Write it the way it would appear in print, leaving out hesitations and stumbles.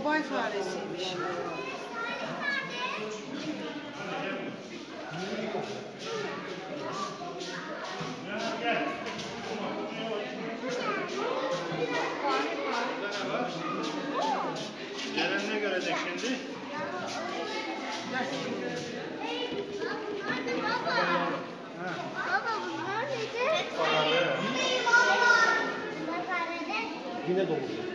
Dubai faresiymiş. Ceren ne görecek şimdi? Baba bunlar neydi? Paralı. Bunlar farede. Yine dolu.